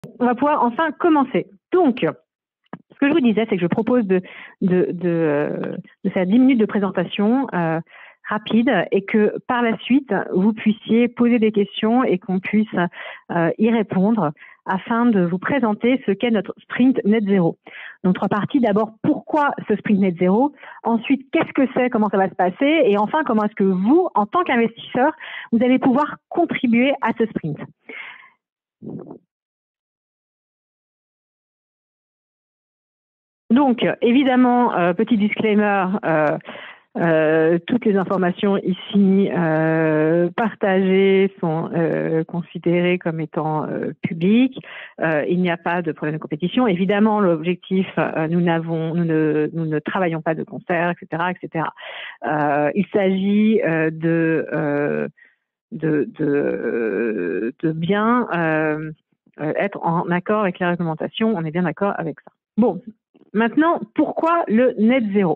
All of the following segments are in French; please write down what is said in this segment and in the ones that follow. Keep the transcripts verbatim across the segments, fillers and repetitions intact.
On va pouvoir enfin commencer. Donc, ce que je vous disais, c'est que je propose de, de, de, de faire dix minutes de présentation euh, rapide et que par la suite, vous puissiez poser des questions et qu'on puisse euh, y répondre afin de vous présenter ce qu'est notre sprint net zéro. Donc, trois parties. D'abord, pourquoi ce sprint net zéro? Ensuite, qu'est-ce que c'est? Comment ça va se passer? Et enfin, comment est-ce que vous, en tant qu'investisseur, vous allez pouvoir contribuer à ce sprint? Donc, évidemment, euh, petit disclaimer, euh, euh, toutes les informations ici euh, partagées sont euh, considérées comme étant euh, publiques. Euh, il n'y a pas de problème de compétition. Évidemment, l'objectif, euh, nous n'avons, nous ne, nous ne travaillons pas de concert, et cetera, et cetera. Euh, il s'agit euh, de, euh, de, de, de bien euh, être en accord avec les réglementations. On est bien d'accord avec ça. Bon. Maintenant, pourquoi le net zéro?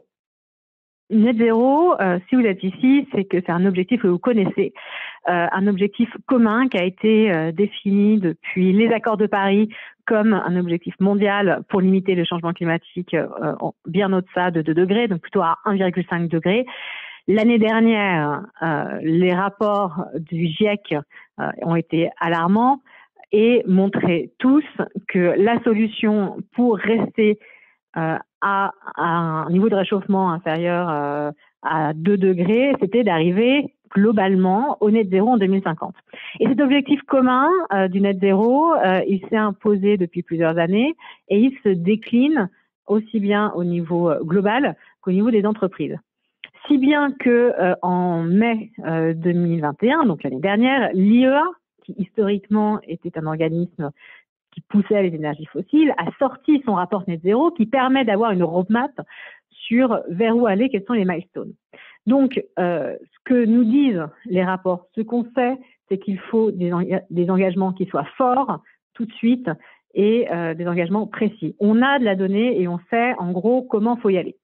Net zéro, euh, si vous êtes ici, c'est que c'est un objectif que vous connaissez, euh, un objectif commun qui a été euh, défini depuis les accords de Paris comme un objectif mondial pour limiter le changement climatique euh, bien au-delà de deux degrés, donc plutôt à un virgule cinq degrés. L'année dernière, euh, les rapports du GIEC euh, ont été alarmants et montraient tous que la solution pour rester Euh, à, à un niveau de réchauffement inférieur euh, à deux degrés, c'était d'arriver globalement au net zéro en deux mille cinquante. Et cet objectif commun euh, du net zéro, euh, il s'est imposé depuis plusieurs années et il se décline aussi bien au niveau global qu'au niveau des entreprises. Si bien que euh, en mai euh, deux mille vingt et un, donc l'année dernière, l'I E A, qui historiquement était un organisme qui poussait les énergies fossiles, a sorti son rapport net zéro qui permet d'avoir une roadmap sur vers où aller, quels sont les milestones. Donc, euh, ce que nous disent les rapports, ce qu'on sait, c'est qu'il faut des, des engagements qui soient forts tout de suite et euh, des engagements précis. On a de la donnée et on sait en gros comment il faut y aller.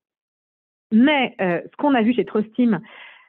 Mais euh, ce qu'on a vu chez Trustim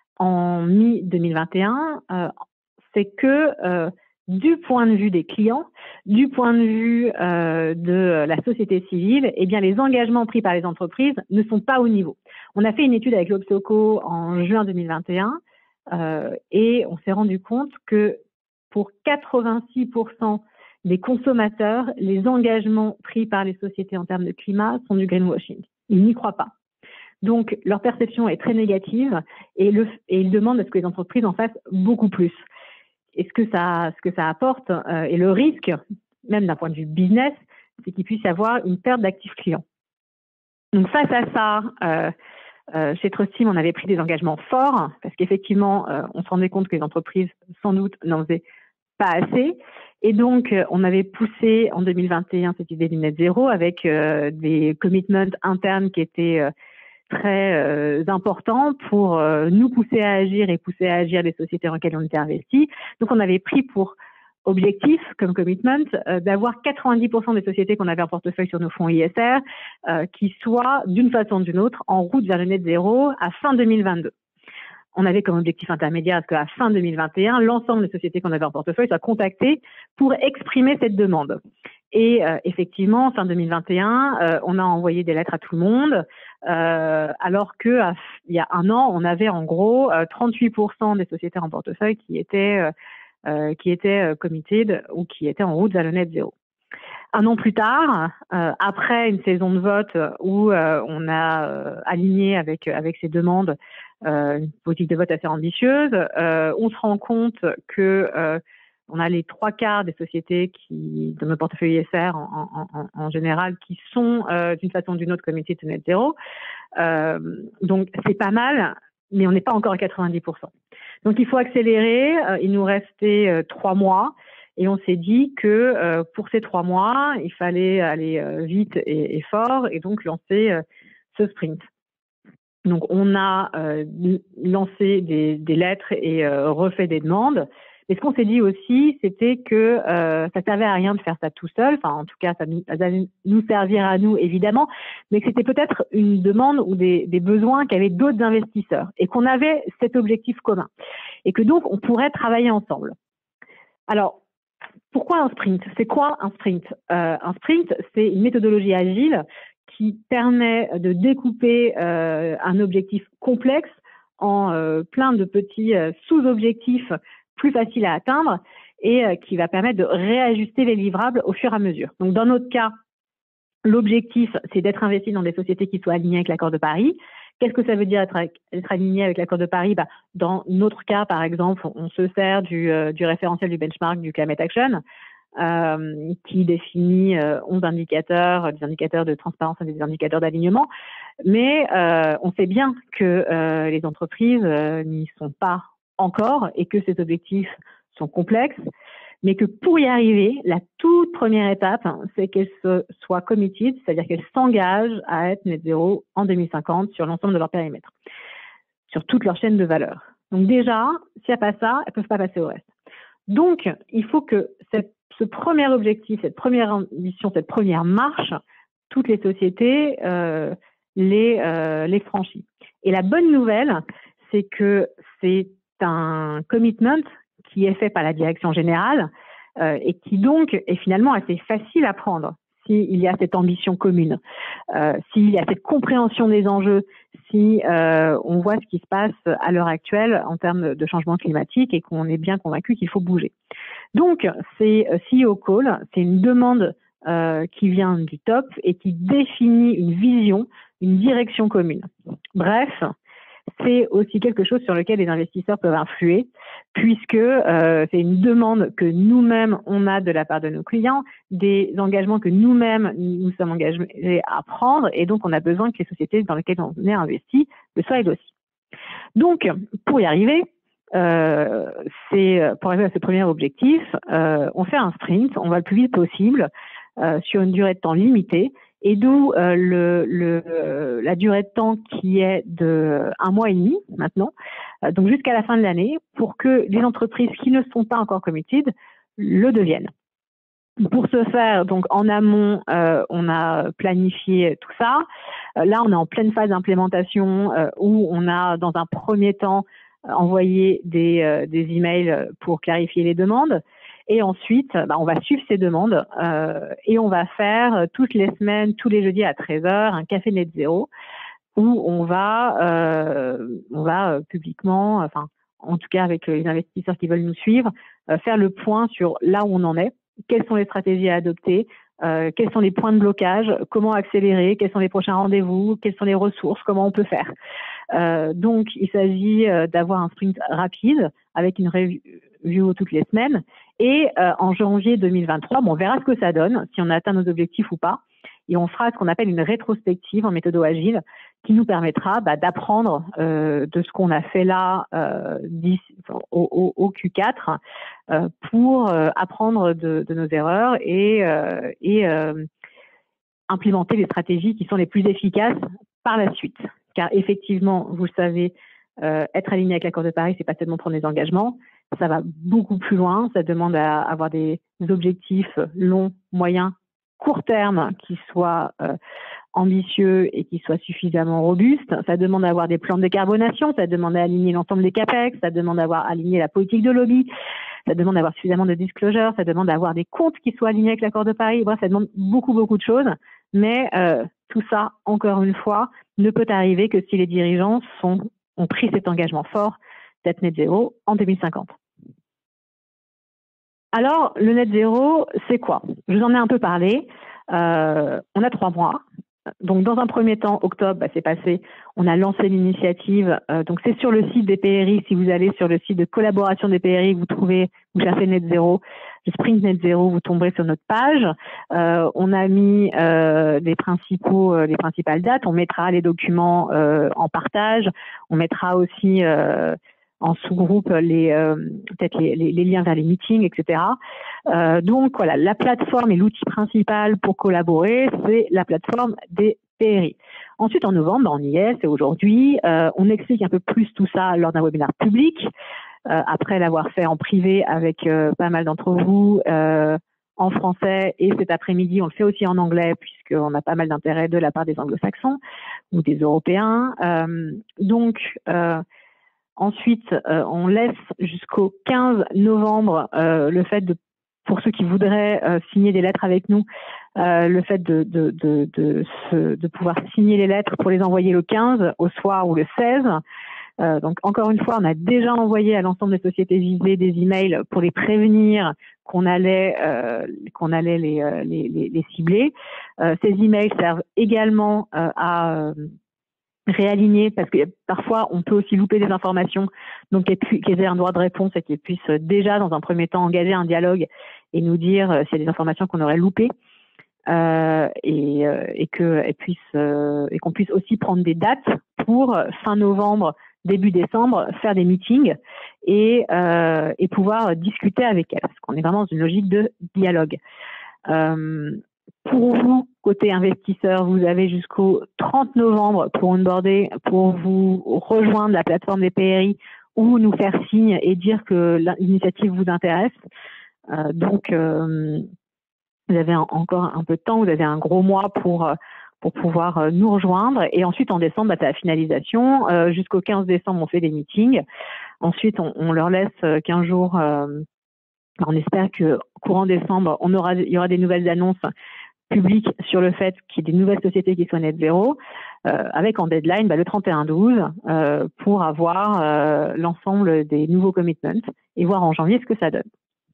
en mi deux mille vingt et un, euh, c'est que euh, du point de vue des clients, du point de vue euh, de la société civile, eh bien les engagements pris par les entreprises ne sont pas au niveau. On a fait une étude avec l'Obsoco en juin deux mille vingt et un euh, et on s'est rendu compte que pour quatre-vingt-six pour cent des consommateurs, les engagements pris par les sociétés en termes de climat sont du greenwashing. Ils n'y croient pas. Donc, leur perception est très négative et, le, et ils demandent à ce que les entreprises en fassent beaucoup plus. Et ce que ça, ce que ça apporte euh, et le risque, même d'un point de vue business, c'est qu'il puisse y avoir une perte d'actifs clients. Donc, face à ça, euh, euh, chez Trustim, on avait pris des engagements forts parce qu'effectivement, euh, on se rendait compte que les entreprises, sans doute, n'en faisaient pas assez. Et donc, euh, on avait poussé en deux mille vingt et un cette idée du net zéro avec euh, des commitments internes qui étaient euh, très euh, important pour euh, nous pousser à agir et pousser à agir les sociétés dans lesquelles on était investis. Donc, on avait pris pour objectif, comme commitment, euh, d'avoir quatre-vingt-dix pour cent des sociétés qu'on avait en portefeuille sur nos fonds I S R euh, qui soient, d'une façon ou d'une autre, en route vers le net zéro à fin deux mille vingt-deux. On avait comme objectif intermédiaire à ce qu'à fin deux mille vingt et un, l'ensemble des sociétés qu'on avait en portefeuille soient contactées pour exprimer cette demande. Et euh, effectivement, fin deux mille vingt et un, euh, on a envoyé des lettres à tout le monde, euh, alors que à, il y a un an, on avait en gros euh, trente-huit pour cent des sociétés en portefeuille qui étaient euh, euh, qui étaient euh, committed ou qui étaient en route vers le net zéro. Un an plus tard, euh, après une saison de vote où euh, on a euh, aligné avec avec ces demandes euh, une politique de vote assez ambitieuse, euh, on se rend compte que euh, on a les trois quarts des sociétés qui, dans nos portefeuilles I S R en, en, en, en général, qui sont euh, d'une façon ou d'une autre committed to net zéro. Euh, donc c'est pas mal, mais on n'est pas encore à quatre-vingt-dix pour cent. Donc il faut accélérer. Euh, il nous restait euh, trois mois. Et on s'est dit que euh, pour ces trois mois, il fallait aller euh, vite et, et fort et donc lancer euh, ce sprint. Donc on a euh, lancé des, des lettres et euh, refait des demandes. Mais ce qu'on s'est dit aussi, c'était que euh, ça servait à rien de faire ça tout seul. Enfin, en tout cas, ça nous, ça allait nous servir à nous, évidemment, mais que c'était peut-être une demande ou des, des besoins qu'avaient d'autres investisseurs et qu'on avait cet objectif commun et que donc on pourrait travailler ensemble. Alors, pourquoi un sprint? C'est quoi un sprint? euh, Un sprint, c'est une méthodologie agile qui permet de découper euh, un objectif complexe en euh, plein de petits euh, sous-objectifs plus faciles à atteindre et euh, qui va permettre de réajuster les livrables au fur et à mesure. Donc, dans notre cas, l'objectif, c'est d'être investi dans des sociétés qui soient alignées avec l'accord de Paris. Qu'est-ce que ça veut dire être, être aligné avec l'accord de Paris? Bah, dans notre cas, par exemple, on se sert du, euh, du référentiel du benchmark du Climate Action, euh, qui définit euh, onze indicateurs, des indicateurs de transparence et des indicateurs d'alignement. Mais euh, on sait bien que euh, les entreprises euh, n'y sont pas encore et que ces objectifs sont complexes, mais que pour y arriver, la toute première étape, hein, c'est qu'elles se soient committed, c'est-à-dire qu'elles s'engagent à être net zéro en deux mille cinquante sur l'ensemble de leur périmètre, sur toute leur chaîne de valeur. Donc déjà, s'il n'y a pas ça, elles ne peuvent pas passer au reste. Donc, il faut que cette, ce premier objectif, cette première ambition, cette première marche, toutes les sociétés euh, les, euh, les franchissent. Et la bonne nouvelle, c'est que c'est un commitment qui est fait par la direction générale euh, et qui donc est finalement assez facile à prendre s'il y a cette ambition commune, euh, s'il y a cette compréhension des enjeux, si euh, on voit ce qui se passe à l'heure actuelle en termes de changement climatique et qu'on est bien convaincu qu'il faut bouger. Donc, c'est C E O Call, c'est une demande euh, qui vient du top et qui définit une vision, une direction commune. Bref, c'est aussi quelque chose sur lequel les investisseurs peuvent influer, puisque euh, c'est une demande que nous-mêmes, on a de la part de nos clients, des engagements que nous-mêmes, nous sommes engagés à prendre, et donc on a besoin que les sociétés dans lesquelles on est investi le soient elles aussi. Donc, pour y arriver, euh, c'est pour arriver à ce premier objectif, euh, on fait un sprint, on va le plus vite possible, euh, sur une durée de temps limitée, et d'où euh, le, le, euh, la durée de temps qui est de un mois et demi maintenant, euh, donc jusqu'à la fin de l'année, pour que les entreprises qui ne sont pas encore committed le deviennent. Pour ce faire, donc en amont, euh, on a planifié tout ça. Euh, là, on est en pleine phase d'implémentation euh, où on a, dans un premier temps, envoyé des, euh, des emails pour clarifier les demandes. Et ensuite, bah, on va suivre ces demandes euh, et on va faire toutes les semaines, tous les jeudis à treize heures, un café net zéro où on va, euh, on va euh, publiquement, enfin, en tout cas avec les investisseurs qui veulent nous suivre, euh, faire le point sur là où on en est, quelles sont les stratégies à adopter, euh, quels sont les points de blocage, comment accélérer, quels sont les prochains rendez-vous, quelles sont les ressources, comment on peut faire. Euh, donc, il s'agit euh, d'avoir un sprint rapide avec une review toutes les semaines. Et euh, en janvier deux mille vingt-trois, bon, on verra ce que ça donne, si on a atteint nos objectifs ou pas. Et on fera ce qu'on appelle une rétrospective en méthode agile qui nous permettra bah, d'apprendre euh, de ce qu'on a fait là euh, au, au, au Q quatre euh, pour euh, apprendre de, de nos erreurs et, euh, et euh, implémenter les stratégies qui sont les plus efficaces par la suite. Car effectivement, vous le savez, euh, être aligné avec l'accord de Paris, c'est pas seulement prendre des engagements, ça va beaucoup plus loin, ça demande à avoir des objectifs longs, moyens, court terme qui soient euh, ambitieux et qui soient suffisamment robustes. Ça demande d'avoir des plans de décarbonation, ça demande d'aligner l'ensemble des capex, ça demande d'avoir aligné la politique de lobby, ça demande d'avoir suffisamment de disclosure, ça demande d'avoir des comptes qui soient alignés avec l'accord de Paris. Bref, ça demande beaucoup, beaucoup de choses. Mais euh, tout ça, encore une fois, ne peut arriver que si les dirigeants sont, ont pris cet engagement fort d'être net zéro en deux mille cinquante. Alors, le net zéro, c'est quoi? Je vous en ai un peu parlé. Euh, on a trois mois. Donc, dans un premier temps, octobre, bah, c'est passé. On a lancé l'initiative. Euh, donc, c'est sur le site des P R I. Si vous allez sur le site de collaboration des P R I, vous trouvez, vous cherchez net zéro, le sprint net zéro, vous tomberez sur notre page. Euh, on a mis euh, les principaux, euh, les principales dates. On mettra les documents euh, en partage. On mettra aussi euh, en sous-groupe les euh, peut-être les, les, les liens vers les meetings, et cetera. Euh, donc voilà, la plateforme et l'outil principal pour collaborer, c'est la plateforme des P R I. Ensuite, en novembre, on y est, c'est aujourd'hui. Euh, on explique un peu plus tout ça lors d'un webinaire public, euh, après l'avoir fait en privé avec euh, pas mal d'entre vous euh, en français, et cet après-midi, on le fait aussi en anglais puisqu'on a pas mal d'intérêt de la part des anglo-saxons ou des Européens. Euh, donc, euh, Ensuite, euh, on laisse jusqu'au quinze novembre euh, le fait de pour ceux qui voudraient euh, signer des lettres avec nous, euh, le fait de, de, de, de, se, de pouvoir signer les lettres pour les envoyer le quinze au soir ou le seize. Euh, donc encore une fois, on a déjà envoyé à l'ensemble des sociétés visées des emails pour les prévenir qu'on allait euh, qu'on allait les, les, les, les cibler. Euh, ces emails servent également euh, à euh, réaligner, parce que parfois on peut aussi louper des informations, donc qu'ils aient un droit de réponse et qu'ils puissent déjà dans un premier temps engager un dialogue et nous dire euh, s'il y a des informations qu'on aurait loupées. Euh, et, euh, et que et puisse euh, et qu'on puisse aussi prendre des dates pour fin novembre, début décembre, faire des meetings et euh, et pouvoir discuter avec elles, parce qu'on est vraiment dans une logique de dialogue. Euh, pour vous, côté investisseur, vous avez jusqu'au trente novembre pour onboarder, pour vous rejoindre la plateforme des P R I ou nous faire signe et dire que l'initiative vous intéresse. Euh, donc euh, vous avez un, encore un peu de temps, vous avez un gros mois pour, pour pouvoir nous rejoindre. Et ensuite, en décembre, bah, c'est la finalisation. Euh, jusqu'au quinze décembre, on fait des meetings. Ensuite, on, on leur laisse quinze jours. Euh, on espère que courant décembre, on aura, il y aura des nouvelles annonces publiques sur le fait qu'il y ait des nouvelles sociétés qui soient net zéro, euh, avec en deadline bah, le trente et un douze euh, pour avoir euh, l'ensemble des nouveaux commitments et voir en janvier ce que ça donne.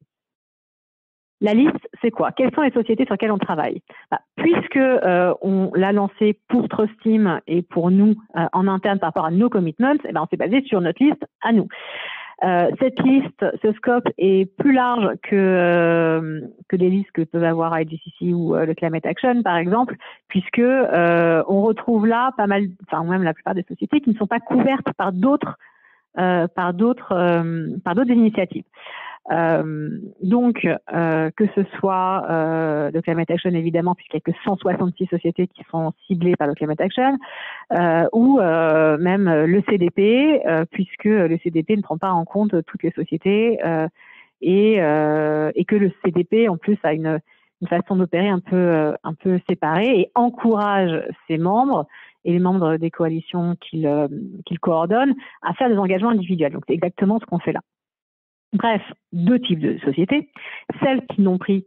La liste, c'est quoi? Quelles sont les sociétés sur lesquelles on travaille? Bah, puisque euh, on l'a lancé pour Trustim et pour nous euh, en interne par rapport à nos commitments, eh ben, on s'est basé sur notre liste à nous. Euh, cette liste, ce scope est plus large que euh, que les listes que peuvent avoir I G C C ou euh, le Climate Action, par exemple, puisque euh, on retrouve là pas mal, enfin même la plupart des sociétés qui ne sont pas couvertes par d'autres euh, par d'autres euh, par d'autres initiatives. Euh, donc, euh, que ce soit euh, le Climate Action, évidemment, puisqu'il n'y a que cent soixante-six sociétés qui sont ciblées par le Climate Action, euh, ou euh, même le C D P, euh, puisque le C D P ne prend pas en compte toutes les sociétés euh, et, euh, et que le C D P, en plus, a une, une façon d'opérer un peu, euh, un peu séparée et encourage ses membres et les membres des coalitions qu'il euh, qu'il coordonne à faire des engagements individuels. Donc, c'est exactement ce qu'on fait là. Bref, deux types de sociétés. Celles qui n'ont pris,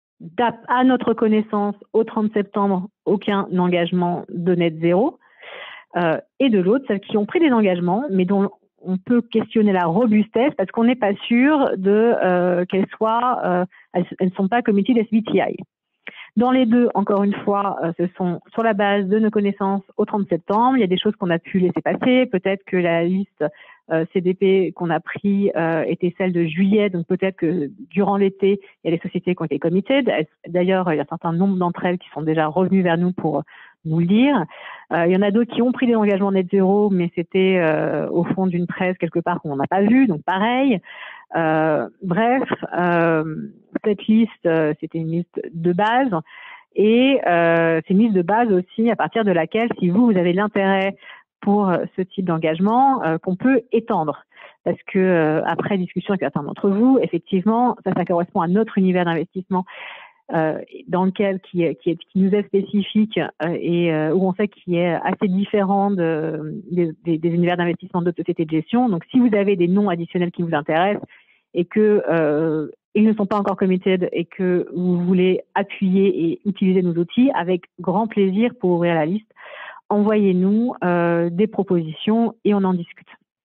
à notre connaissance, au trente septembre, aucun engagement de net zéro. Euh, et de l'autre, celles qui ont pris des engagements, mais dont on peut questionner la robustesse parce qu'on n'est pas sûr de euh, qu'elles soient, euh, elles ne sont pas committed S B T I. Dans les deux, encore une fois, euh, ce sont sur la base de nos connaissances au trente septembre. Il y a des choses qu'on a pu laisser passer. Peut-être que la liste euh, C D P qu'on a pris euh, était celle de juillet. Donc peut-être que durant l'été, il y a des sociétés qui ont été committed. D'ailleurs, il y a un certain nombre d'entre elles qui sont déjà revenues vers nous pour nous le dire. Euh, il y en a d'autres qui ont pris des engagements net zéro, mais c'était euh, au fond d'une presse quelque part qu'on n'a pas vu. Donc pareil. Euh, bref, euh, cette liste, euh, c'était une liste de base et euh, c'est une liste de base aussi à partir de laquelle, si vous, vous avez l'intérêt pour euh, ce type d'engagement, euh, qu'on peut étendre. Parce que euh, après discussion avec certains d'entre vous, effectivement, ça, ça correspond à notre univers d'investissement euh, dans lequel qui, qui, est, qui nous est spécifique euh, et euh, où on sait qu'il est assez différent de, des, des, des univers d'investissement d'autres sociétés de gestion. Donc, si vous avez des noms additionnels qui vous intéressent et que euh, ils ne sont pas encore committed et que vous voulez appuyer et utiliser nos outils, avec grand plaisir pour ouvrir la liste, envoyez-nous euh, des propositions et on en discute.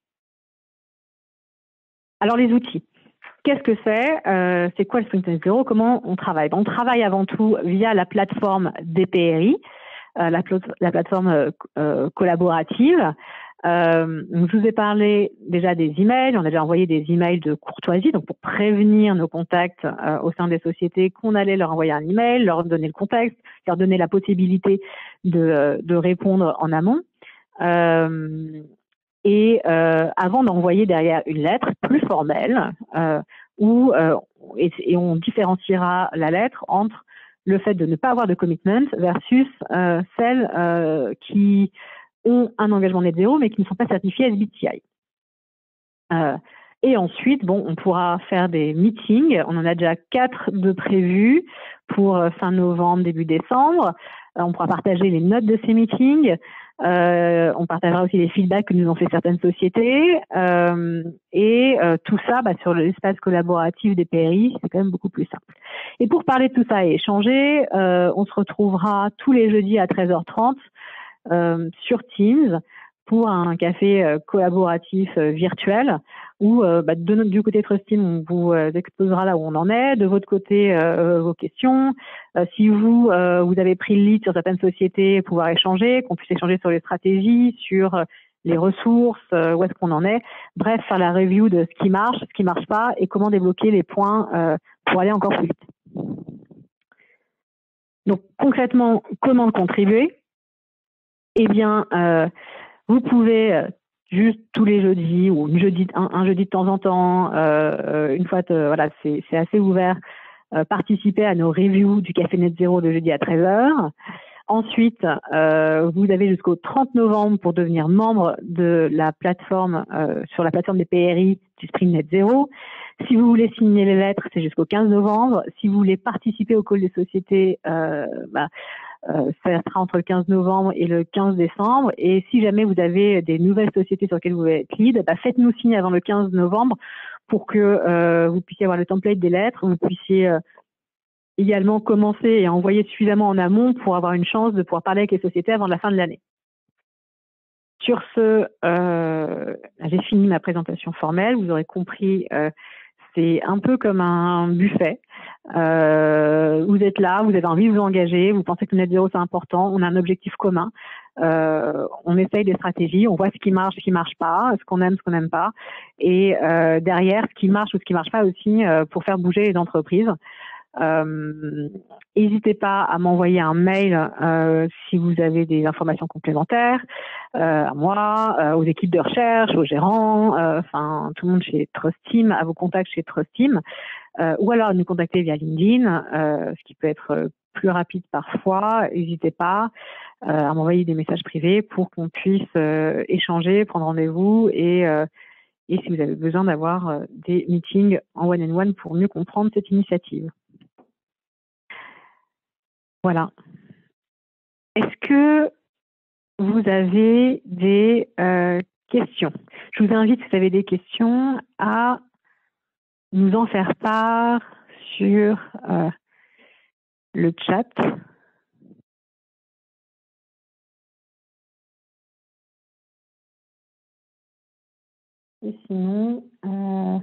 Alors, les outils. Qu'est-ce que c'est euh, C'est quoi le Sprint Net Zero? Comment on travaille? On travaille avant tout via la plateforme des P R I, euh, la, la plateforme euh, collaborative. Euh, je vous ai parlé déjà des emails. On a déjà envoyé des emails de courtoisie, donc pour prévenir nos contacts euh, au sein des sociétés qu'on allait leur envoyer un email, leur donner le contexte, leur donner la possibilité de, de répondre en amont. Euh, Et euh, avant d'envoyer derrière une lettre plus formelle, euh, où euh, et, et on différenciera la lettre entre le fait de ne pas avoir de commitment versus euh, celles euh, qui ont un engagement net zéro mais qui ne sont pas certifiées S B T I. Euh, et ensuite, bon, on pourra faire des meetings. On en a déjà quatre de prévus pour fin novembre, début décembre. Euh, on pourra partager les notes de ces meetings. Euh, on partagera aussi les feedbacks que nous ont fait certaines sociétés. Euh, et euh, tout ça, bah, sur l'espace collaboratif des P R I, c'est quand même beaucoup plus simple. Et pour parler de tout ça et échanger, euh, on se retrouvera tous les jeudis à treize heures trente euh, sur Teams pour un café euh, collaboratif euh, virtuel où euh, bah, de notre, du côté Trust Team, on vous euh, exposera là où on en est, de votre côté euh, vos questions. Euh, si vous euh, vous avez pris le lead sur certaines sociétés, pouvoir échanger, qu'on puisse échanger sur les stratégies, sur euh, les ressources, euh, où est-ce qu'on en est. Bref, faire la review de ce qui marche, ce qui marche pas et comment débloquer les points euh, pour aller encore plus vite. Donc concrètement, comment contribuer? Eh bien, euh, vous pouvez euh, juste tous les jeudis ou une jeudi, un, un jeudi de temps en temps, euh, une fois, de, voilà, c'est assez ouvert, euh, participer à nos reviews du Café Net Zéro le jeudi à treize heures. Ensuite, euh, vous avez jusqu'au trente novembre pour devenir membre de la plateforme, euh, sur la plateforme des P R I du Sprint Net Zéro. Si vous voulez signer les lettres, c'est jusqu'au quinze novembre. Si vous voulez participer au call des sociétés, euh, bah, Euh, ça sera entre le quinze novembre et le quinze décembre. Et si jamais vous avez des nouvelles sociétés sur lesquelles vous voulez être lead, bah faites-nous signe avant le quinze novembre pour que euh, vous puissiez avoir le template des lettres, vous puissiez euh, également commencer et envoyer suffisamment en amont pour avoir une chance de pouvoir parler avec les sociétés avant la fin de l'année. Sur ce, euh, j'ai fini ma présentation formelle. Vous aurez compris, euh, c'est un peu comme un buffet. Euh, vous êtes là, vous avez envie de vous engager, vous pensez que le net zéro c'est important, on a un objectif commun, euh, on essaye des stratégies, on voit ce qui marche, ce qui marche pas, ce qu'on aime, ce qu'on n'aime pas, et euh, derrière ce qui marche ou ce qui marche pas aussi euh, pour faire bouger les entreprises. Euh, N'hésitez pas à m'envoyer un mail euh, si vous avez des informations complémentaires, euh, à moi, euh, aux équipes de recherche, aux gérants, euh, enfin tout le monde chez Trust Team, à vos contacts chez Trust Team, euh, ou alors nous contacter via LinkedIn, euh, ce qui peut être plus rapide parfois. N'hésitez pas euh, à m'envoyer des messages privés pour qu'on puisse euh, échanger, prendre rendez-vous et euh, et si vous avez besoin d'avoir euh, des meetings en one-on-one pour mieux comprendre cette initiative. Voilà. Est-ce que vous avez des euh, questions? Je vous invite, si vous avez des questions, à nous en faire part sur euh, le chat. Et sinon, euh,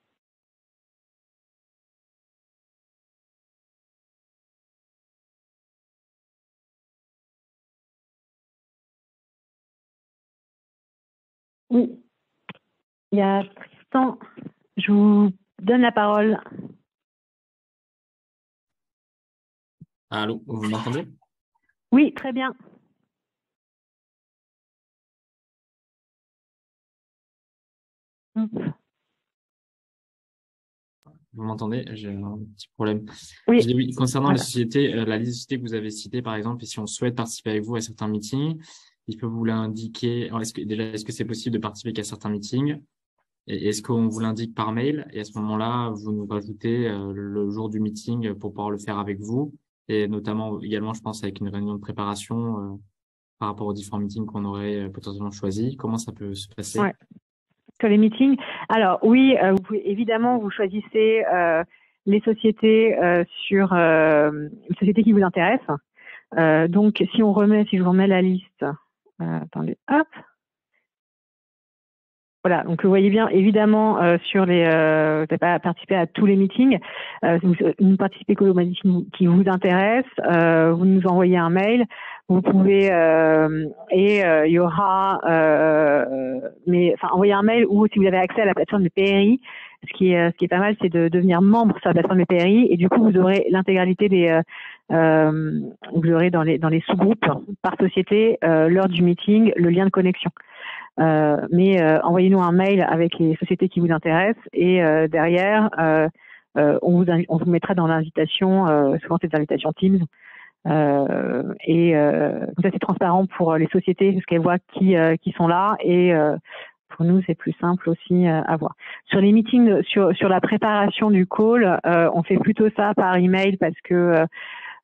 oui, il y a Tristan. Je vous donne la parole. Allô, vous m'entendez? Oui, très bien. Vous m'entendez? J'ai un petit problème. Oui. Je dis oui, concernant Voilà. les sociétés, euh, la liste de sociétés que vous avez citées, par exemple, et si on souhaite participer avec vous à certains meetings, il peut vous l'indiquer. Est-ce que, déjà, est-ce que c'est possible de participer qu'à certains meetings? Et est-ce qu'on vous l'indique par mail? Et à ce moment-là, vous nous rajoutez euh, le jour du meeting pour pouvoir le faire avec vous. Et notamment, également, je pense, avec une réunion de préparation euh, par rapport aux différents meetings qu'on aurait euh, potentiellement choisis. Comment ça peut se passer? Ouais. Sur les meetings. Alors oui, euh, vous pouvez, évidemment, vous choisissez euh, les sociétés euh, sur euh, les sociétés qui vous intéressent. Euh, donc si on remet, si je vous remets la liste, euh, attendez, hop. Voilà, donc vous voyez bien, évidemment, euh, sur les, euh, vous n'avez pas participé à tous les meetings, euh, vous ne participez qu'aux meetings qui vous intéressent, euh, vous nous envoyez un mail, vous pouvez, euh, et euh, il y aura, euh, mais, enfin, envoyer un mail ou si vous avez accès à la plateforme de P R I, ce qui est, ce qui est pas mal, c'est de devenir membre sur la plateforme de P R I, et du coup, vous aurez l'intégralité des, euh, euh, vous aurez dans les, dans les sous-groupes par société, euh, l'heure du meeting, le lien de connexion. Euh, mais euh, envoyez-nous un mail avec les sociétés qui vous intéressent et euh, derrière, euh, euh, on, vous on vous mettra dans l'invitation, euh, souvent c'est des invitations Teams, euh, et euh, ça c'est transparent pour les sociétés parce qu'elles voient qui, euh, qui sont là et euh, pour nous c'est plus simple aussi euh, à voir. Sur les meetings, sur, sur la préparation du call, euh, on fait plutôt ça par email parce que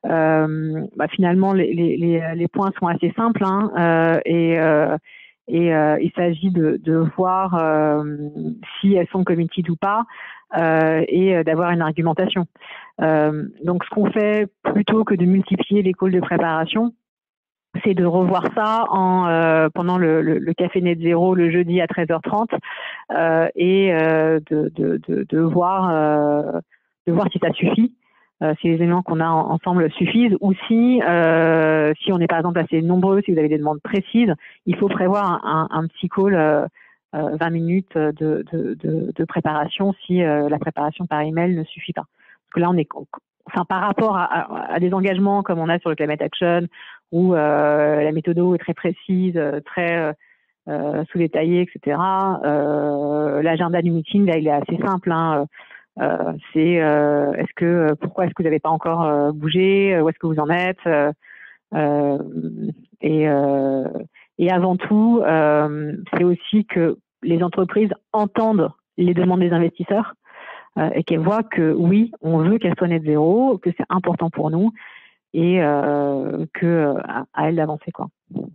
euh, bah, finalement, les, les, les points sont assez simples hein, euh, et, euh, et euh, il s'agit de, de voir euh, si elles sont committed ou pas euh, et d'avoir une argumentation. Euh, donc, ce qu'on fait plutôt que de multiplier les calls de préparation, c'est de revoir ça en, euh, pendant le, le, le café net zéro le jeudi à treize heures trente euh, et euh, de, de, de, de, voir, euh, de voir si ça suffit, euh, si les éléments qu'on a en, ensemble suffisent, ou si, euh, si on est par exemple assez nombreux, si vous avez des demandes précises, il faut prévoir un, un, un petit call euh, euh, vingt minutes de, de, de, de préparation si euh, la préparation par email ne suffit pas. Parce que là, on est, enfin, par rapport à, à, à des engagements comme on a sur le Climate Action, où euh, la méthode est très précise, très euh, sous-détaillée, et cetera. Euh, L'agenda du meeting, là, il est assez simple. Hein. Euh, c'est euh, est-ce que pourquoi est-ce que vous n'avez pas encore euh, bougé, où est-ce que vous en êtes euh, et, euh, et avant tout, euh, c'est aussi que les entreprises entendent les demandes des investisseurs euh, et qu'elles voient que oui, on veut qu'elles soient net zéro, que c'est important pour nous et euh, que à, à elle d'avancer quoi.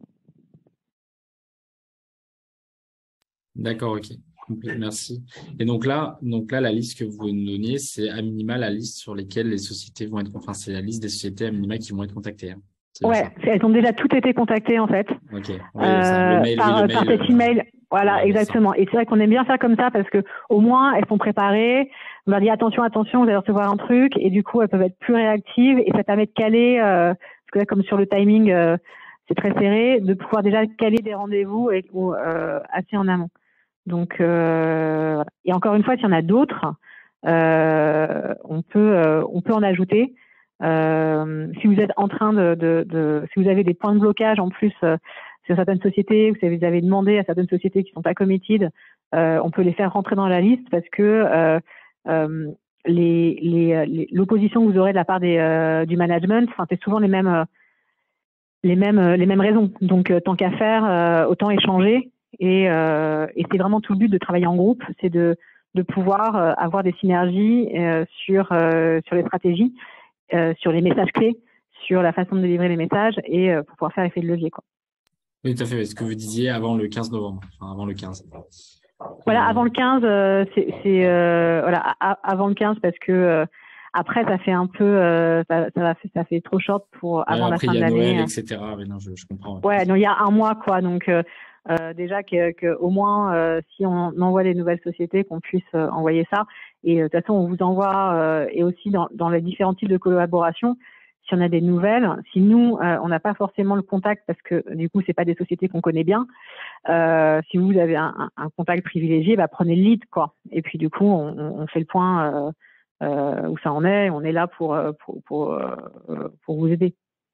D'accord, ok. Merci. Et donc là, donc là, la liste que vous nous donniez, c'est à minima la liste sur lesquelles les sociétés vont être, enfin, c'est la liste des sociétés à minima qui vont être contactées. Hein. Ouais, elles ont déjà toutes été contactées en fait. Ok. Oui, ça, le euh, mail, par, oui, le par mail. cet email. Voilà, Ouais, exactement. Et c'est vrai qu'on aime bien faire comme ça parce que au moins elles sont préparées. On leur dit attention, attention, vous allez recevoir un truc et du coup elles peuvent être plus réactives et ça permet de caler, euh, parce que là comme sur le timing euh, c'est très serré, de pouvoir déjà caler des rendez-vous et, ou, euh, assez en amont. Donc euh, voilà. Et encore une fois, s'il y en a d'autres, euh, on peut euh, on peut en ajouter. Euh, si vous êtes en train de, de, de si vous avez des points de blocage en plus euh, sur certaines sociétés, ou si vous avez demandé à certaines sociétés qui sont pas committed, euh, on peut les faire rentrer dans la liste parce que euh, euh, les, les, les, l'opposition que vous aurez de la part des, euh, du management, enfin c'est souvent les mêmes euh, les mêmes les mêmes raisons. Donc euh, tant qu'à faire, euh, autant échanger. Et, euh, et c'est vraiment tout le but de travailler en groupe, c'est de, de pouvoir euh, avoir des synergies euh, sur, euh, sur les stratégies, euh, sur les messages clés, sur la façon de délivrer les messages et euh, pour pouvoir faire effet de levier. Quoi. Oui, tout à fait. Ce que vous disiez avant le quinze novembre, enfin avant le quinze. Voilà, Euh... avant le quinze, euh, c'est, c'est euh, voilà, a, avant le quinze parce que euh, après ça fait un peu, euh, ça, ça, fait, ça fait trop short pour Ouais, avant la après fin il y de a Noël, l'année. et cetera. Mais non, je, je comprends. Ouais, non, il y a un mois quoi, donc euh, euh, déjà que, que au moins euh, si on envoie les nouvelles sociétés, qu'on puisse euh, envoyer ça. Et euh, de toute façon, on vous envoie euh, et aussi dans, dans les différents types de collaboration. Si on a des nouvelles, si nous euh, on n'a pas forcément le contact parce que du coup c'est pas des sociétés qu'on connaît bien. Euh, si vous avez un, un, un contact privilégié, bah, prenez le lead quoi. Et puis du coup on, on fait le point euh, euh, où ça en est. On est là pour pour pour, euh, pour vous aider.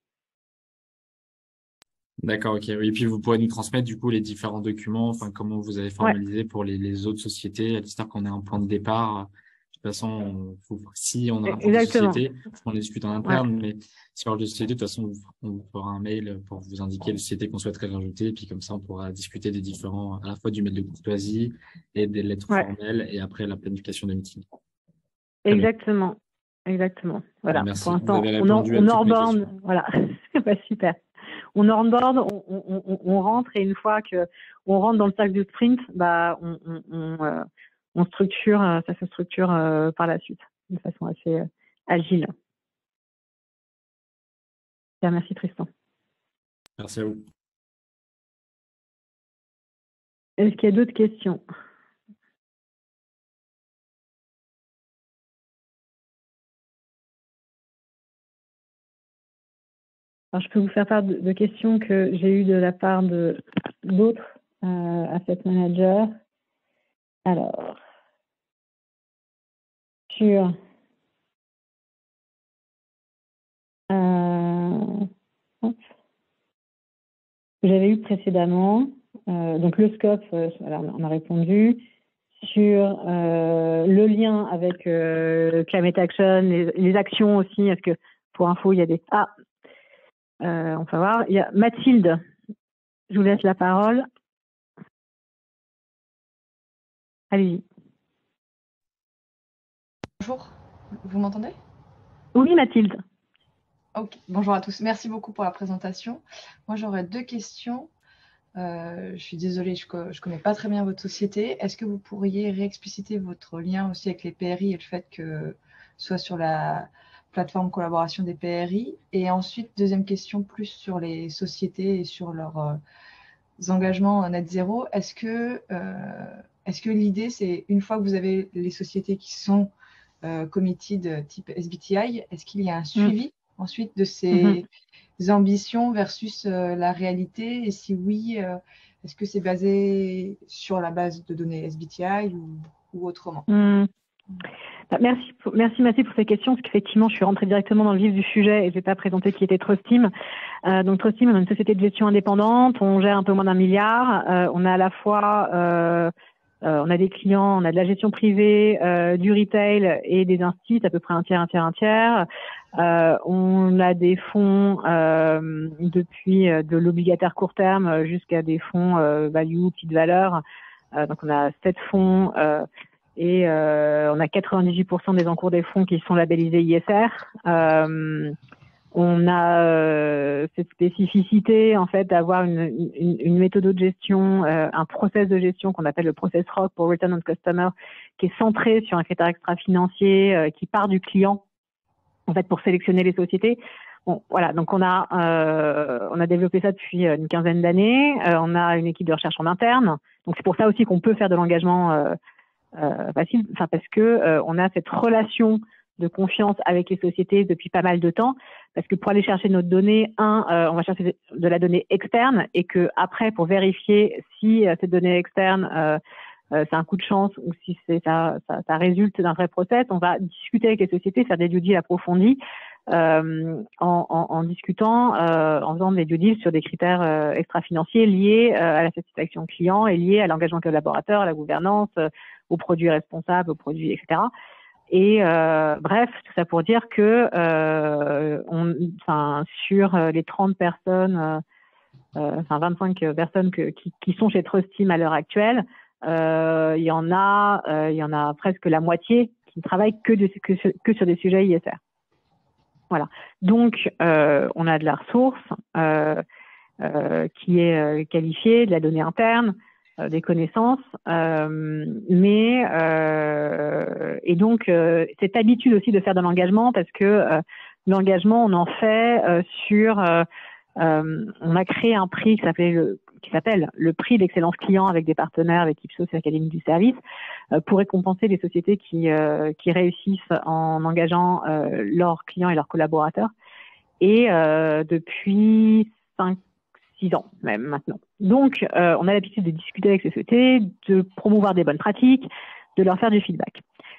D'accord, ok. Et puis vous pourrez nous transmettre du coup les différents documents, enfin comment vous avez Ouais. formalisé pour les, les autres sociétés, histoire qu'on ait un point de départ. De toute façon, on, faut, si on rapporte des Exactement. sociétés, on discute en Ouais. interne, mais si on parle de sociétés, de toute façon, on vous fera un mail pour vous indiquer les sociétés qu'on souhaiterait rajouter, et puis comme ça, on pourra discuter des différents, à la fois du mail de courtoisie et des lettres Ouais. formelles, et après la planification de meeting. Très bien. Exactement. Exactement. Ben, Voilà. Pour merci. Vous l'instant, avez on, répondu à on toutes mes questions. onboard. Voilà. Bah, super. On onboard, on, on, on, on rentre et une fois que on rentre dans le cercle du sprint, bah, on, on, on, euh, on structure, euh, ça se structure euh, par la suite de façon assez euh, agile. Bien, merci Tristan. Merci à vous. Est-ce qu'il y a d'autres questions? Alors, je peux vous faire part de, de questions que j'ai eues de la part de d'autres euh, asset managers. Alors, sur euh, hop, que j'avais eu précédemment, euh, donc le scope, euh, voilà, on a répondu. Sur euh, le lien avec euh, Climate Action, les, les actions aussi, est-ce que pour info, il y a des... Ah, euh, on va voir. Il y a Mathilde, je vous laisse la parole. Allez-y. Bonjour, vous m'entendez? Oui, Mathilde. Ok, bonjour à tous. Merci beaucoup pour la présentation. Moi, j'aurais deux questions. Euh, je suis désolée, je ne connais pas très bien votre société. Est-ce que vous pourriez réexpliciter votre lien aussi avec les P R I et le fait que ce soit sur la plateforme collaboration des P R I? Et ensuite, deuxième question, plus sur les sociétés et sur leurs euh, engagements net zéro. Est-ce que, euh, est-ce que l'idée, c'est une fois que vous avez les sociétés qui sont euh, committed type S B T I, est-ce qu'il y a un suivi mmh. ensuite de ces mmh. ambitions versus euh, la réalité? Et si oui, euh, est-ce que c'est basé sur la base de données S B T I ou, ou autrement? mmh. Merci, pour, merci Mathé pour ces questions, parce qu'effectivement, je suis rentrée directement dans le vif du sujet et je n'ai pas présenté qui était Trustim. Euh, donc Trustim, on est une société de gestion indépendante, on gère un peu moins d'un milliard, euh, on a à la fois, euh, euh, on a des clients, on a de la gestion privée, euh, du retail et des instituts, à peu près un tiers, un tiers, un tiers. Euh, on a des fonds euh, depuis euh, de l'obligataire court terme jusqu'à des fonds euh, value, petite valeur. Euh, donc on a sept fonds. Euh, Et euh, on a quatre-vingt-dix-huit pour cent des encours des fonds qui sont labellisés I S R. Euh, on a euh, cette spécificité en fait d'avoir une, une, une méthode de gestion, euh, un process de gestion qu'on appelle le process R O C pour Return on Customer, qui est centré sur un critère extra-financier, euh, qui part du client en fait pour sélectionner les sociétés. Bon, voilà, donc on a euh, on a développé ça depuis une quinzaine d'années. Euh, on a une équipe de recherche en interne, donc c'est pour ça aussi qu'on peut faire de l'engagement euh, Euh, facile, enfin parce que euh, on a cette relation de confiance avec les sociétés depuis pas mal de temps, parce que pour aller chercher notre donnée, un, euh, on va chercher de la donnée externe, et que après pour vérifier si euh, cette donnée externe euh, euh, c'est un coup de chance ou si c'est ça, ça, ça résulte d'un vrai process, on va discuter avec les sociétés, faire des due deals approfondis euh, en, en, en discutant, euh, en faisant des due deals sur des critères euh, extra-financiers liés euh, à la satisfaction client et liés à l'engagement collaborateur, à la gouvernance, euh, aux produits responsables, aux produits, et cetera. Et euh, bref, tout ça pour dire que euh, on, enfin, sur les trente personnes, euh, enfin vingt-cinq personnes que, qui, qui sont chez Trustim à l'heure actuelle, euh, il y en a, euh, il y en a presque la moitié qui ne travaillent que, de, que, que sur des sujets I S R. Voilà. Donc, euh, on a de la ressource euh, euh, qui est euh, qualifiée, de la donnée interne, euh, des connaissances, euh, mais euh, et donc euh, cette habitude aussi de faire de l'engagement, parce que euh, l'engagement, on en fait euh, sur, euh, euh, on a créé un prix qui s'appelait le qui s'appelle le prix d'excellence client avec des partenaires, avec Ipsos et l'Académie du service, euh, pour récompenser les sociétés qui euh, qui réussissent en engageant euh, leurs clients et leurs collaborateurs. Et euh, depuis cinq six ans même maintenant. Donc, euh, on a l'habitude de discuter avec ces sociétés, de promouvoir des bonnes pratiques, de leur faire du feedback.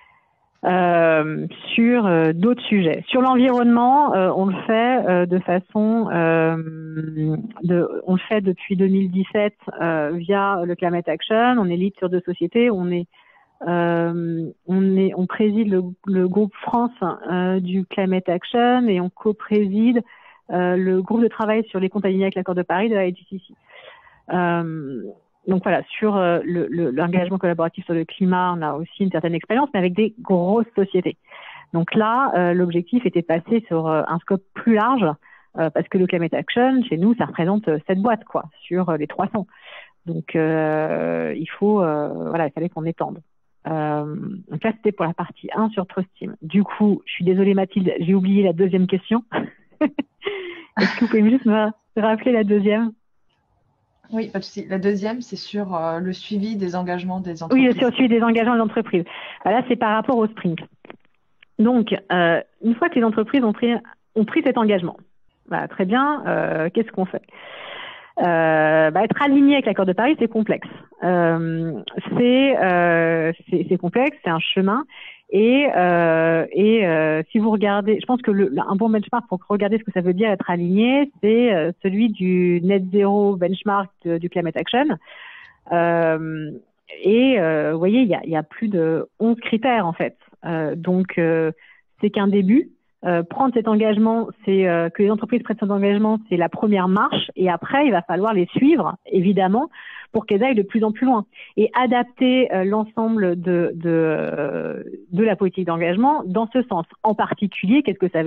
Euh, sur euh, d'autres sujets. Sur l'environnement, euh, on le fait euh, de façon, euh, de, on le fait depuis deux mille dix-sept euh, via le Climate Action. On est lead sur deux sociétés. On est, euh, on est, on préside le, le groupe France euh, du Climate Action et on co-préside euh, le groupe de travail sur les comptes alignés avec l'accord de Paris de la I G C C. Euh, Donc voilà, sur euh, le, le, l'engagement collaboratif sur le climat, on a aussi une certaine expérience, mais avec des grosses sociétés. Donc là, euh, l'objectif était de passer sur euh, un scope plus large, euh, parce que le Climate Action, chez nous, ça représente euh, sept boîtes, quoi, sur euh, les trois cents. Donc euh, il faut, euh, voilà, il fallait qu'on étende. Euh, donc là, c'était pour la partie un sur Trustim. Du coup, je suis désolée Mathilde, j'ai oublié la deuxième question. Est-ce que vous pouvez juste me rappeler la deuxième ? Oui, pas de souci. La deuxième, c'est sur euh, le suivi des engagements des entreprises. Oui, sur le suivi des engagements des entreprises. Là, c'est par rapport au sprint. Donc, euh, une fois que les entreprises ont pris, ont pris cet engagement, bah, très bien, euh, qu'est-ce qu'on fait ? euh, bah, Être aligné avec l'accord de Paris, c'est complexe. Euh, c'est, euh, c'est, c'est complexe, c'est un chemin. Et, euh, et euh, si vous regardez, je pense que le, un bon benchmark pour regarder ce que ça veut dire être aligné, c'est euh, celui du Net Zero benchmark de, du Climate Action. Euh, et euh, vous voyez, il y a, y a plus de onze critères en fait. Euh, donc, euh, c'est qu'un début. Euh, prendre cet engagement, c'est euh, que les entreprises prennent cet engagement, c'est la première marche. Et après, il va falloir les suivre, évidemment, pour qu'elles aillent de plus en plus loin et adapter euh, l'ensemble de, de, euh, de la politique d'engagement dans ce sens. En particulier, qu'est-ce que ça veut dire ?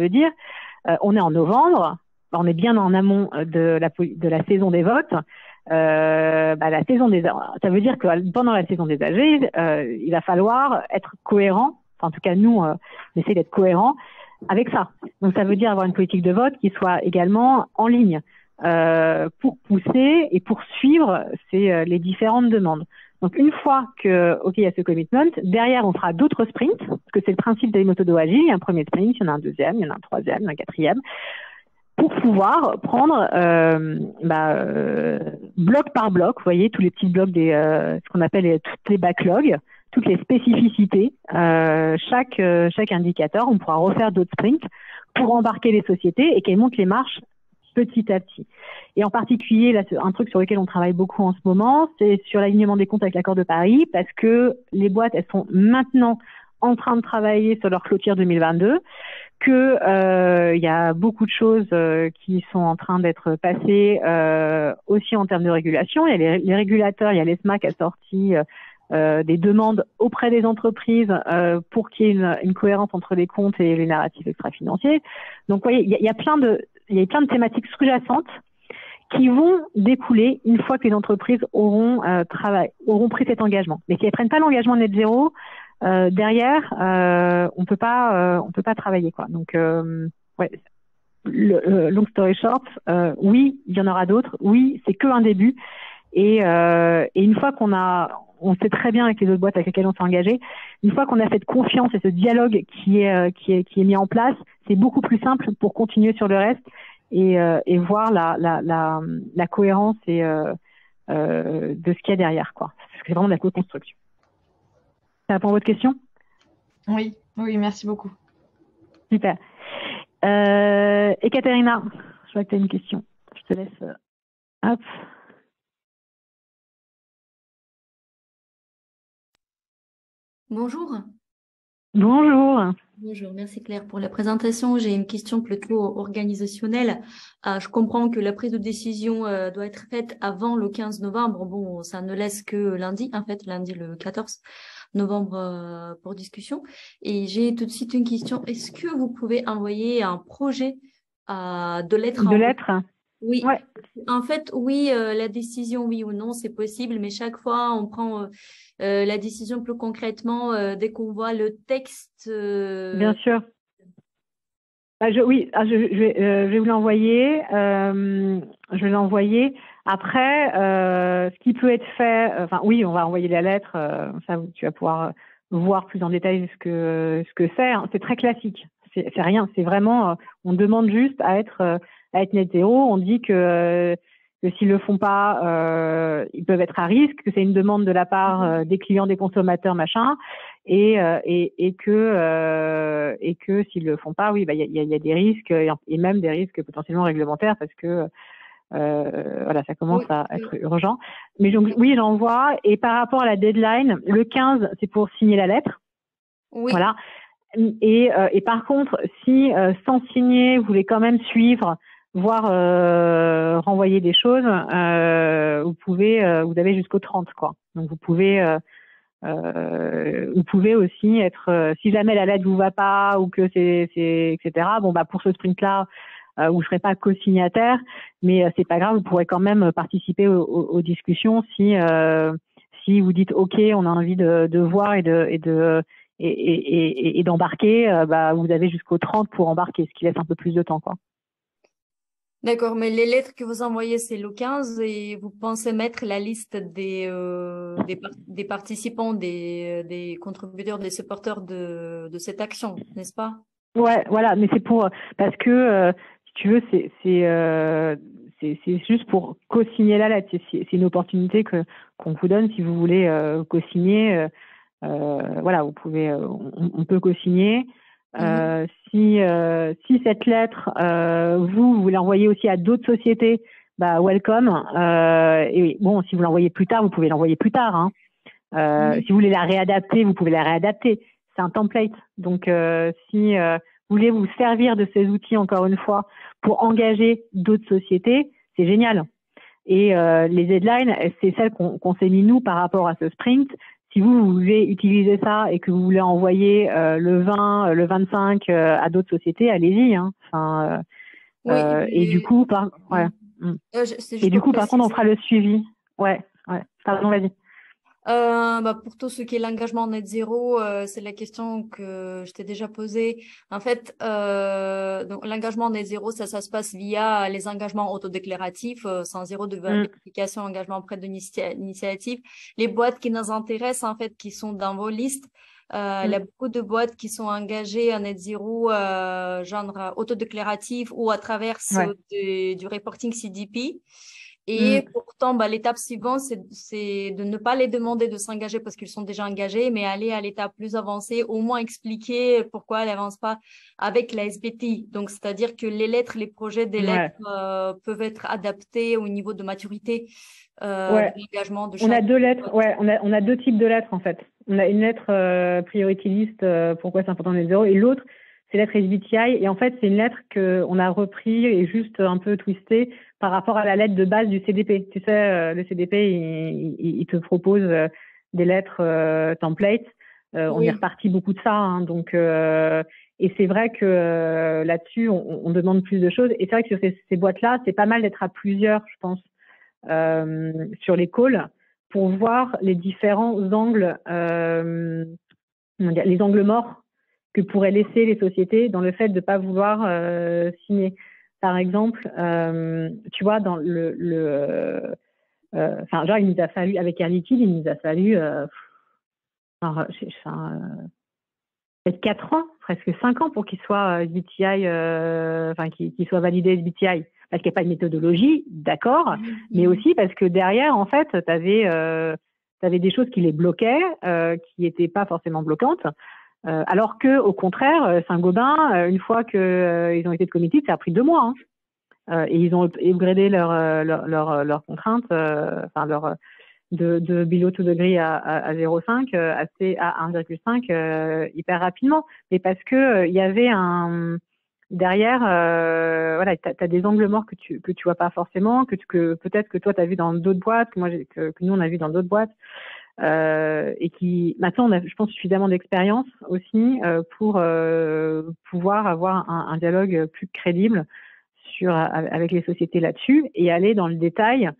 Euh, on est en novembre, on est bien en amont de la, de la saison des votes. Euh, bah, la saison des, ça veut dire que pendant la saison des A G, euh, il va falloir être cohérent. Enfin, en tout cas, nous, euh, on essaie d'être cohérent avec ça. Donc, ça veut dire avoir une politique de vote qui soit également en ligne euh, pour pousser et pour suivre ces, euh, les différentes demandes. Donc, une fois que, OK, il y a ce commitment, derrière, on fera d'autres sprints, parce que c'est le principe des méthodes agiles. Il y a un premier sprint, il y en a un deuxième, il y en a un troisième, il y en a un quatrième, pour pouvoir prendre euh, bah, euh, bloc par bloc, vous voyez, tous les petits blocs, des, euh, ce qu'on appelle les, toutes les backlogs, toutes les spécificités, euh, chaque, euh, chaque indicateur, on pourra refaire d'autres sprints pour embarquer les sociétés et qu'elles montent les marches petit à petit. Et en particulier, là, un truc sur lequel on travaille beaucoup en ce moment, c'est sur l'alignement des comptes avec l'accord de Paris, parce que les boîtes, elles sont maintenant en train de travailler sur leur clôture deux mille vingt-deux, que euh, il y a beaucoup de choses euh, qui sont en train d'être passées euh, aussi en termes de régulation. Il y a les, les régulateurs, il y a l'ESMA qui a sorti euh, euh, des demandes auprès des entreprises euh, pour qu'il y ait une, une cohérence entre les comptes et les narratifs extra-financiers. Donc, vous voyez, il y a, il y a plein de, il y a plein de thématiques sous-jacentes qui vont découler une fois que les entreprises auront euh, travaillé, auront pris cet engagement. Mais si elles prennent pas l'engagement net zéro, Euh, derrière, euh, on peut pas, euh, on peut pas travailler quoi. Donc, euh, ouais, le, le long story short, euh, oui, il y en aura d'autres. Oui, c'est que un début. Et, euh, et une fois qu'on a, on sait très bien avec les autres boîtes avec lesquelles on s'est engagé, une fois qu'on a cette confiance et ce dialogue qui est, euh, qui est, qui est mis en place, c'est beaucoup plus simple pour continuer sur le reste et, euh, et voir la, la, la, la cohérence et euh, euh, de ce qu'il y a derrière quoi. Parce que c'est vraiment de la co-construction. Ça répond à votre question? Oui, oui, merci beaucoup. Super. Euh, Ekaterina, je vois que tu as une question. Je te laisse. Euh, hop. Bonjour. Bonjour. Bonjour, merci Claire pour la présentation. J'ai une question plutôt organisationnelle. Euh, je comprends que la prise de décision euh, doit être faite avant le quinze novembre. Bon, ça ne laisse que lundi, en fait, lundi le quatorze novembre euh, pour discussion. Et j'ai tout de suite une question. Est-ce que vous pouvez envoyer un projet euh, de lettres De lettres? Oui. Ouais. En fait, oui, euh, la décision, oui ou non, c'est possible, mais chaque fois, on prend euh, euh, la décision plus concrètement euh, dès qu'on voit le texte. Euh... Bien sûr. Ah, je, oui, ah, je, je, vais, euh, je vais vous l'envoyer. Euh, je vais l'envoyer. Après, euh, ce qui peut être fait, euh, enfin oui, on va envoyer la lettre. Euh, ça, tu vas pouvoir voir plus en détail ce que ce que c'est. Hein. C'est très classique. C'est, c'est rien. C'est vraiment, euh, on demande juste à être euh, à être net zéro. On dit que euh, que s'ils le font pas, euh, ils peuvent être à risque. Que c'est une demande de la part euh, des clients, des consommateurs, machin. Et, euh, et, et que euh, et que s'ils le font pas, oui, bah il y a, y, a, y a des risques et même des risques potentiellement réglementaires parce que euh, voilà, ça commence Oui. à être urgent. Mais donc oui, j'envoie. Et par rapport à la deadline, le quinze, c'est pour signer la lettre. Oui. Voilà. Et, euh, et par contre, si euh, sans signer, vous voulez quand même suivre, voire euh, renvoyer des choses, euh, vous pouvez, euh, vous avez jusqu'au trente, quoi. Donc vous pouvez euh, Euh, vous pouvez aussi être, euh, si jamais la lettre vous va pas ou que c'est, c'est et cetera. Bon bah pour ce sprint-là, euh, vous ne serez pas co-signataire, mais euh, c'est pas grave, vous pourrez quand même participer aux, aux, aux discussions si euh, si vous dites OK, on a envie de, de voir et de et de et, et, et, et d'embarquer. Euh, bah vous avez jusqu'au trente pour embarquer, ce qui laisse un peu plus de temps, quoi. D'accord, mais les lettres que vous envoyez, c'est le quinze et vous pensez mettre la liste des, euh, des, par- des participants, des, des contributeurs, des supporters de, de cette action, n'est-ce pas? Ouais, voilà, mais c'est pour parce que euh, si tu veux, c'est c'est euh, c'est c'est juste pour co-signer la lettre. C'est c'est une opportunité que qu'on vous donne si vous voulez euh, co-signer. Euh, euh, voilà, vous pouvez, euh, on, on peut co-signer. Euh, Mhm. si euh, si cette lettre euh, vous vous l'envoyez aussi à d'autres sociétés, bah welcome. Euh, et oui, bon, si vous l'envoyez plus tard, vous pouvez l'envoyer plus tard. Hein. Euh, Mhm. Si vous voulez la réadapter, vous pouvez la réadapter. C'est un template. Donc, euh, si euh, vous voulez vous servir de ces outils, encore une fois, pour engager d'autres sociétés, c'est génial. Et euh, les deadlines, c'est celles qu'on qu'on s'est mis nous par rapport à ce sprint. si vous, vous voulez utiliser ça et que vous voulez envoyer euh, le vingt, le vingt-cinq euh, à d'autres sociétés, allez-y. Hein. Enfin, Oui, euh, et du mais- coup, par, ouais. Mm. Mm. Euh, je- si je Et du peux coup, par contre, on préciser. fera le suivi. Ouais, ouais. Pardon, vas-y. Euh, bah, pour tout ce qui est l'engagement net zéro, euh, c'est la question que je t'ai déjà posée. En fait, euh, donc l'engagement net zéro, ça, ça se passe via les engagements autodéclaratifs, euh, sans zéro de Mm. vérification, engagement auprès de l'initiative. Les boîtes qui nous intéressent, en fait, qui sont dans vos listes, euh, il y a Mm. beaucoup de boîtes qui sont engagées en net zéro, euh, genre euh, autodéclaratif ou à travers Ouais. de- du reporting C D P. Mm. Et pourtant, bah, l'étape suivante, c'est, c'est de ne pas les demander de s'engager parce qu'ils sont déjà engagés, mais aller à l'étape plus avancée, au moins expliquer pourquoi elle n'avance pas avec la S B T. Donc, c'est-à-dire que les lettres, les projets des lettres Ouais. euh, peuvent être adaptés au niveau de maturité euh, Ouais. de l'engagement de On a chaque. deux lettres. Ouais, on a, on a deux types de lettres en fait. On a une lettre euh, priority list, euh, pourquoi c'est important de net zéro, et l'autre, c'est lettre S B T I. Et en fait, c'est une lettre que on a repris et juste un peu twisté par rapport à la lettre de base du C D P. Tu sais, euh, le C D P, il, il, il te propose euh, des lettres euh, templates. Euh, on est Oui. reparti beaucoup de ça, hein, donc euh, et c'est vrai que euh, là-dessus, on, on demande plus de choses. Et c'est vrai que sur ces, ces boîtes-là, c'est pas mal d'être à plusieurs, je pense, euh, sur les calls pour voir les différents angles, euh, comment dire, les angles morts que pourraient laisser les sociétés dans le fait de ne pas vouloir euh, signer. Par exemple, euh, tu vois, dans le, le euh, enfin, genre, il nous a fallu, avec Air Liquide, il nous a fallu, euh, enfin, enfin, euh, peut-être quatre ans, presque cinq ans pour qu'il soit S B T I, euh, enfin, qu'il qu'il soit validé S B T I. Parce qu'il n'y a pas de méthodologie, d'accord, Mhm. mais aussi parce que derrière, en fait, tu avais euh, t'avais des choses qui les bloquaient, euh, qui n'étaient pas forcément bloquantes. Euh, alors que, au contraire, Saint-Gobain, euh, une fois qu'ils euh, ont été de comité, ça a pris deux mois. Hein. Euh, et ils ont upgradé leurs leur, leur, leur contraintes, euh, enfin leur de, de below two degree à, à, à zéro virgule cinq, euh, assez à un virgule cinq euh, hyper rapidement. Mais parce que euh, il y avait un derrière, euh, voilà, t'as as des angles morts que tu que tu vois pas forcément, que, tu, que peut-être que toi t'as vu dans d'autres boîtes, que moi que, que nous on a vu dans d'autres boîtes. Euh, et qui maintenant on a, je pense, suffisamment d'expérience aussi euh, pour euh, pouvoir avoir un, un dialogue plus crédible sur avec les sociétés là-dessus et aller dans le détail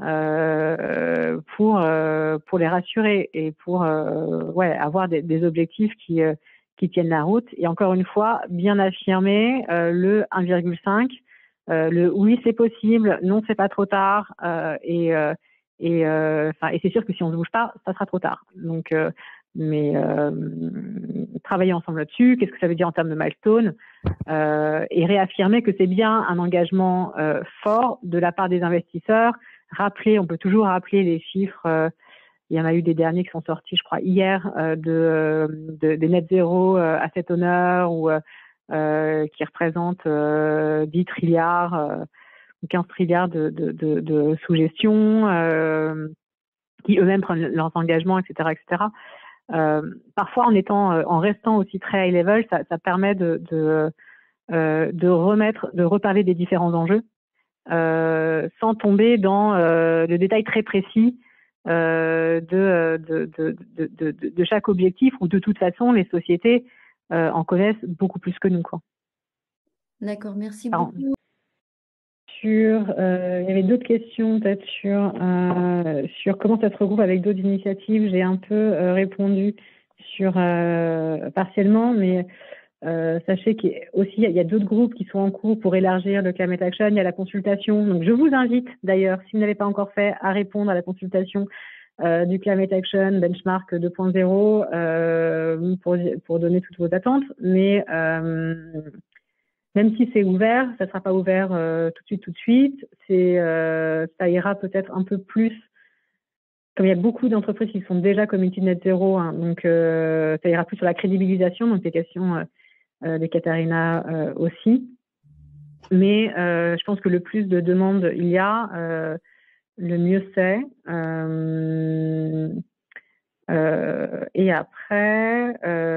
euh, pour euh, pour les rassurer et pour euh, ouais avoir des, des objectifs qui euh, qui tiennent la route et encore une fois bien affirmer euh, le un virgule cinq, euh, le oui c'est possible, non c'est pas trop tard euh, et euh, Et, euh, et c'est sûr que si on ne se bouge pas, ça sera trop tard. Donc, euh, mais euh, travailler ensemble là-dessus, qu'est-ce que ça veut dire en termes de milestone euh, et réaffirmer que c'est bien un engagement euh, fort de la part des investisseurs. Rappeler, on peut toujours rappeler les chiffres. Euh, il y en a eu des derniers qui sont sortis, je crois, hier, euh, de, de des net zéro euh, asset owners ou euh, qui représentent euh, dix trilliards. Euh, quinze trilliards de, de, de, de sous-gestion, euh, qui eux-mêmes prennent leurs engagements, et cetera, et cetera. Euh, parfois, en étant, en restant aussi très high level, ça, ça permet de, de, euh, de remettre, de reparler des différents enjeux, euh, sans tomber dans euh, le détail très précis euh, de, de, de, de, de, de chaque objectif, où de toute façon, les sociétés euh, en connaissent beaucoup plus que nous, quoi. D'accord, merci Pardon. beaucoup. Sur, euh, il y avait d'autres questions peut-être sur, euh, sur comment ça se regroupe avec d'autres initiatives. J'ai un peu euh, répondu sur euh, partiellement, mais euh, sachez qu'il y a aussi il y a d'autres groupes qui sont en cours pour élargir le Climate Action. Il y a la consultation. Donc je vous invite d'ailleurs, si vous n'avez pas encore fait, à répondre à la consultation euh, du Climate Action Benchmark deux point zéro euh, pour, pour donner toutes vos attentes. Mais euh, même si c'est ouvert, ça ne sera pas ouvert euh, tout de suite, tout de suite. C'est, euh, ça ira peut-être un peu plus, comme il y a beaucoup d'entreprises qui sont déjà community net zéro, hein, donc euh, ça ira plus sur la crédibilisation, donc les questions euh, euh, de Katharina euh, aussi. Mais euh, je pense que le plus de demandes il y a, euh, le mieux c'est. Euh, euh, et après,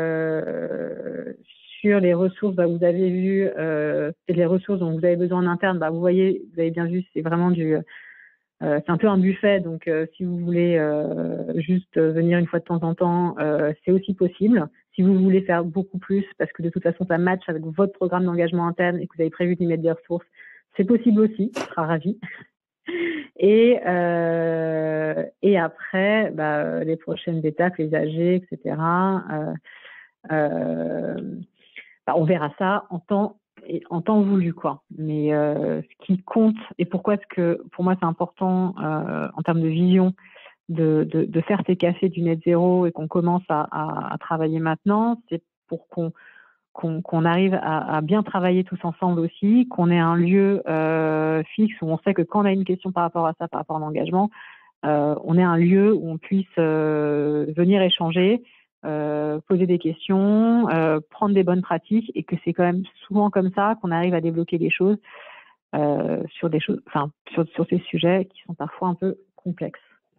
euh, sur les ressources, bah, vous avez vu, euh, c'est les ressources dont vous avez besoin en interne, bah, vous voyez, vous avez bien vu, c'est vraiment du, Euh, c'est un peu un buffet, donc euh, si vous voulez euh, juste venir une fois de temps en temps, euh, c'est aussi possible. Si vous voulez faire beaucoup plus, parce que de toute façon ça match avec votre programme d'engagement interne et que vous avez prévu d'y mettre des ressources, c'est possible aussi, on sera ravis. Et, euh, et après, bah, les prochaines étapes, les A G, et cetera, euh, euh, bah, on verra ça en temps et en temps voulu, quoi. Mais euh, ce qui compte, et pourquoi est-ce que pour moi c'est important euh, en termes de vision de, de, de faire ces cafés du net zéro et qu'on commence à, à, à travailler maintenant, c'est pour qu'on qu'on qu'on arrive à, à bien travailler tous ensemble aussi, qu'on ait un lieu euh, fixe où on sait que quand on a une question par rapport à ça, par rapport à l'engagement, euh, on ait un lieu où on puisse euh, venir échanger, euh, poser des questions, euh, prendre des bonnes pratiques, et que c'est quand même souvent comme ça qu'on arrive à débloquer les choses euh, sur des choses, enfin sur, sur ces sujets qui sont parfois un peu complexes.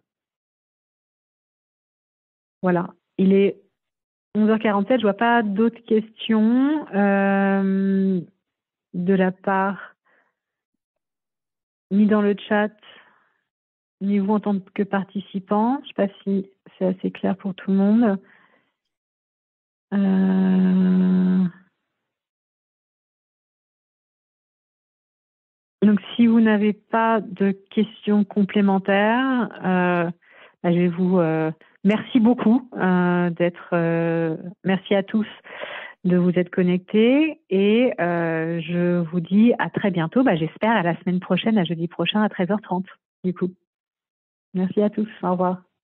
Voilà, il est onze heures quarante-sept, je vois pas d'autres questions euh, de la part ni dans le chat, ni vous en tant que participant. Je ne sais pas si c'est assez clair pour tout le monde. Euh... Donc, si vous n'avez pas de questions complémentaires, euh, bah, je vais vous... Euh... Merci beaucoup euh, d'être... Euh... Merci à tous de vous être connectés, et euh, je vous dis à très bientôt, bah, j'espère à la semaine prochaine, à jeudi prochain à treize heures trente du coup. Merci à tous, au revoir.